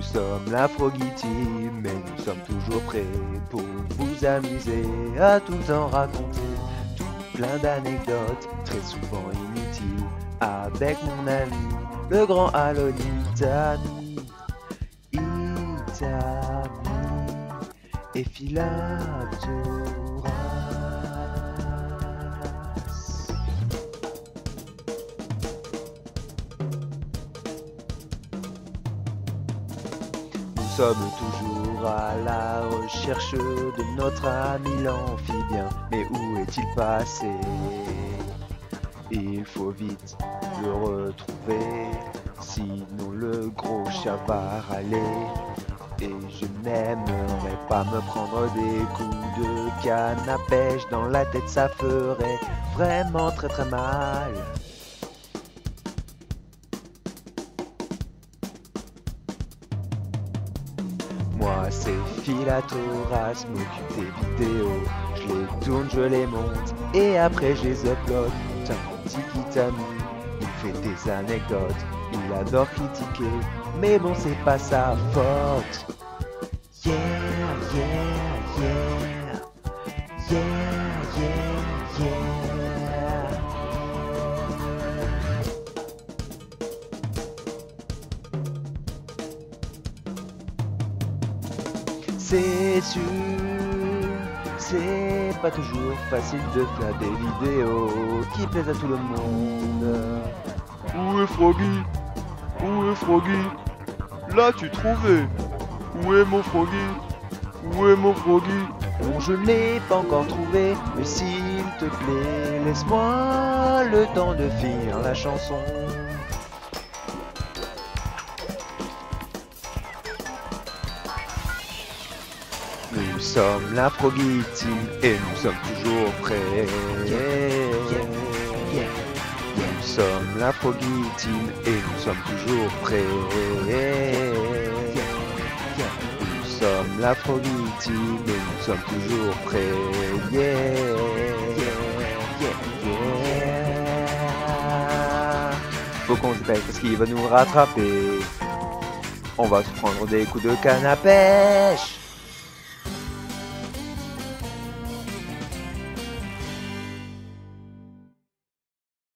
sommes la Froggy Team, mais nous sommes toujours prêts pour vous amuser, à tout le temps raconter tout plein d'anecdotes, très souvent inutiles, avec mon ami, le grand Alon Itami, et Philabdouras. Nous sommes toujours à la recherche de notre ami l'amphibien. Mais où est-il passé? Il faut vite le retrouver, sinon le gros chat va râler. Et je n'aimerais pas me prendre des coups de canne à pêche dans la tête, ça ferait vraiment très très mal. Moi c'est Philabdouras, m'occupe des vidéos, je les tourne, je les monte et après je les upload. Tiens, petit Itami, il fait des anecdotes, il adore critiquer, mais bon c'est pas sa faute. Yeah, yeah, yeah, yeah, yeah, yeah. C'est sûr, c'est pas toujours facile de faire des vidéos qui plaisent à tout le monde. Où est Froggy? Où est Froggy? L'as-tu trouvé? Où est mon Froggy? Où est mon Froggy? Bon, je ne l'ai pas encore trouvé, mais s'il te plaît, laisse-moi le temps de finir la chanson. Nous sommes la Froggy Team et nous sommes toujours prêts. Nous sommes la Froggy Team et nous sommes toujours prêts. Nous sommes la Froggy Team et nous sommes toujours prêts. Faut qu'on se dépêche parce qu'il va nous rattraper. On va se prendre des coups de canne à pêche.